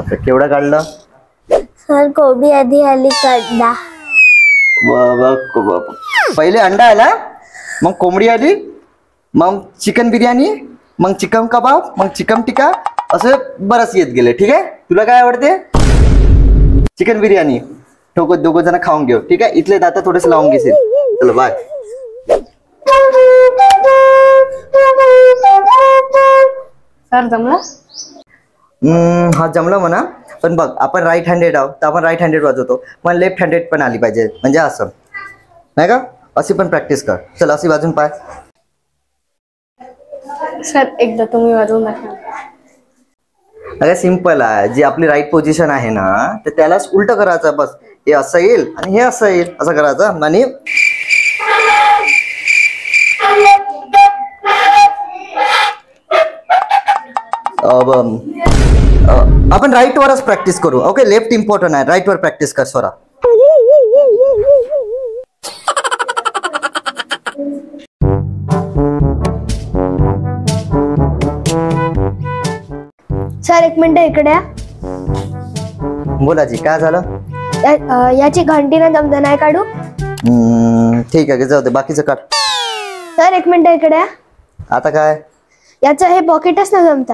बापरे, केवढं काढलं? सर कोबी आधी आली काढला. पहिले अंडा आला, मग कोंबडी आली, मग चिकन बिर्याणी, मग चिकन कबाब, मग चिकन टिक्का, असं बरंच येत गेले. ठीक आहे, तुला काय आवडते? चिकन बिर्याणी. दोघं जण खाऊन घेऊ. ठीक आहे, इथले दाता थोडेसे लावून घेशील. चलो बाय. सर जमलं? हा जमलं म्हणा, पण बघ आपण राईट हँडेड आहोत तर आपण राईट हँडेड वाजवतो, पण लेफ्ट हँडेड पण आली पाहिजे, म्हणजे असं नाही का? अशी पण प्रॅक्टिस कर. चल अशी वाजून पाय. सर एकदा तुम्ही वाजवून दाखवा. अरे सिंपल आहे, जी आपली राईट पोझिशन आहे ना तर त्यालाच उलट करायचं. बस हे असं येईल आणि हे असं येईल, असं करायचं. आणि आपण राईट वरच प्रॅक्टिस करू. ओके, लेफ्ट इम्पॉर्टंट आहे, राईट वर प्रॅक्टिस कर स्वरा. सर एक मिनिट इकडे या. बोला जी, काय झालं? याची घंटी ना जमत नाही काढू. ठीक आहे, जाऊ दे, बाकीचं काढ. सर एक मिनिट इकडे या. आता काय? याचं हे पॉकेटच ना जमत.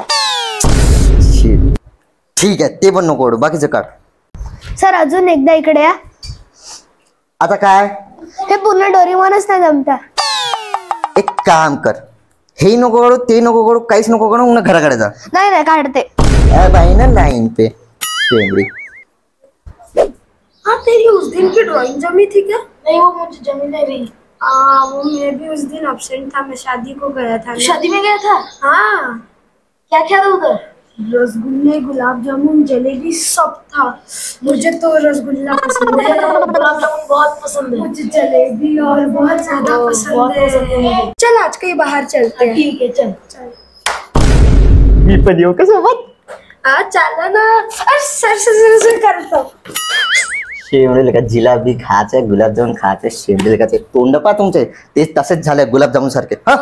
ठीक आहे, ते पण नको, बाकीचं काढ. सर अजून एकदा इकडे या. आता काय? हे पूर्ण डोरीमोनच नाही जमत. एक काम कर, हे नको करू, ते नको करू, काहीच नको करू, उन्हा घराकडे जा. नाही नाही काढते. भाई ना लाइन पे शेमड़ी. हाँ तेरी उस दिन की ड्राइंग जमी थी क्या? नहीं वो मुझे जमी नहीं रही. वो मैं भी उस दिन एब्सेंट था, मैं शादी को गया था. शादी में गया था? हाँ. क्या क्या था उधर? रसगुल्ले, गुलाब जामुन, जलेबी सब था. मुझे तो रसगुल्ला पसंद है. गुलाब जामुन बहुत पसंद है. मुझे जलेबी और बहुत ज्यादा पसंद है. चल आज कहीं बाहर चलते हैं. ठीक है चल. मी पण येऊ का सोबत? हाँ चला ना. अरे सर करतो. शेमडी का जिलाबी खायचे, गुलाबजामुन खायचे, शेमडी का तोंड पा तुमचे ते तसेच झाले गुलाबजामुन सारखे. हा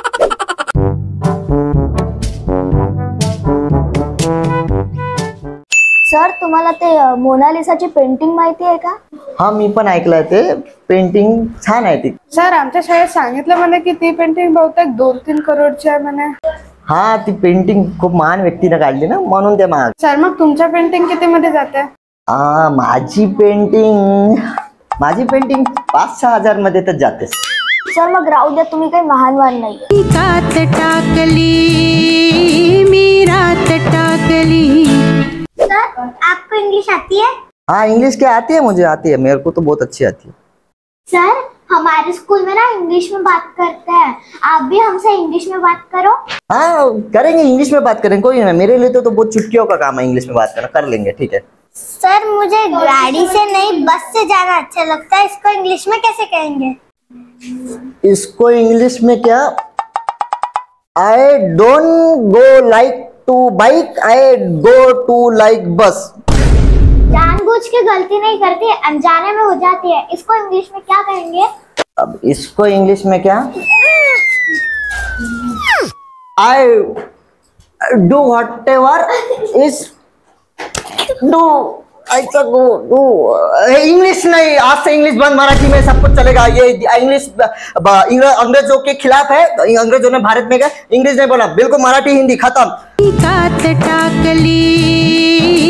सर तुम्हाला ते मोनालिसाची पेंटिंग माहिती आहे का? हा मी पण ऐकलंय, ते पेंटिंग छान आहे ती. सर आमच्या शाळेत सांगितलं म्हणे की ती पेंटिंग बहुतेक 2-3 करोडची आहे म्हणे. हा ती पेंटिंग खूप महान व्यक्तीने काढली ना, म्हणून ते महाग. सर मग तुमच्या पेंटिंग किती मध्ये जाते? माझी पेंटिंग 5-6 हजार मध्ये तर जाते. सर मग राहू द्या, तुम्ही काही महानवान नाही. सर आपको इंग्लिश आती है? हाँ इंग्लिश क्या आती है, मुझे आती है, मेरे को तो बहुत अच्छी आती है. सर हमारे स्कूल में ना इंग्लिश में बात करते हैं, आप भी हमसे इंग्लिश में बात करो. हाँ करेंगे, इंग्लिश में बात करेंगे, कोई ना. मेरे लिए तो बहुत चुटकियों का काम है इंग्लिश में बात करना, कर लेंगे. ठीक है सर मुझे गाड़ी से नहीं बस से जाना अच्छा लगता है, इसको इंग्लिश में कैसे कहेंगे? इसको इंग्लिश में क्या? I don't go like to bike, I go to like bus. जानबूझ के गलती नहीं करती, अनजाने में हो जाती है, इसको इंग्लिश में क्या कहेंगे? अब इसको इंग्लिश में क्या? I do whatever is do. ऐसा इंग्लिश नहीं, आज से इंग्लिश बंद, मराठी में सब कुछ चलेगा. ये इंग्लिश अंग्रेजों के खिलाफ है, अंग्रेजों ने भारत में गए इंग्लिश नहीं बोला, बिल्कुल मराठी हिंदी खत्म.